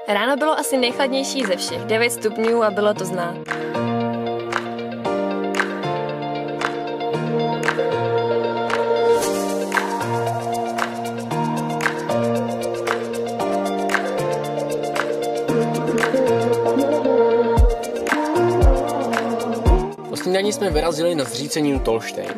Ráno bylo asi nejchladnější ze všech, 9 stupňů a bylo to znát. Po snídani jsme vyrazili na zříceninu Tolštejn.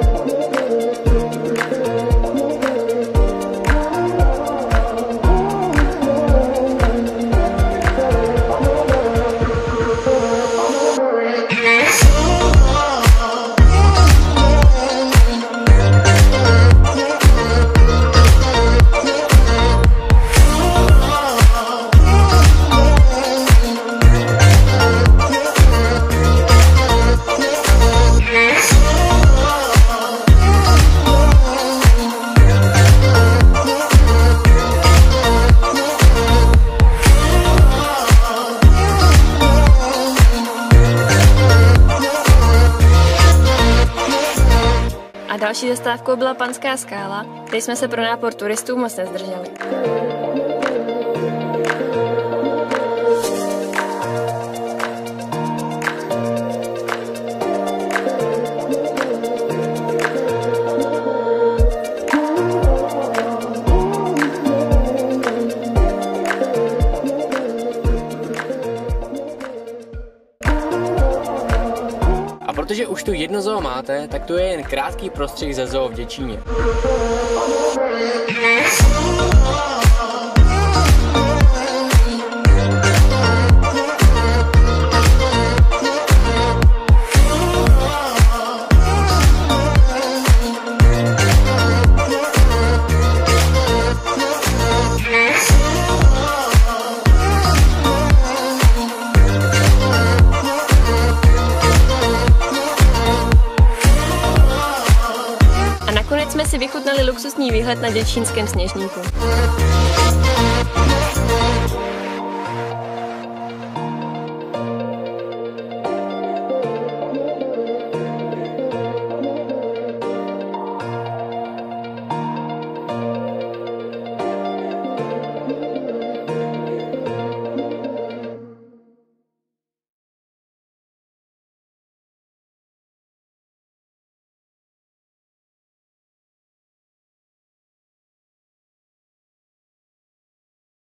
A další zastávkou byla Panská skála, kde jsme se pro nápor turistů moc nezdrželi. A protože už tu jedno zoo máte, tak tu je jen krátký prostřih ze zoo v Děčíně. Nakonec jsme si vychutnali luxusní výhled na děčínském Sněžníku.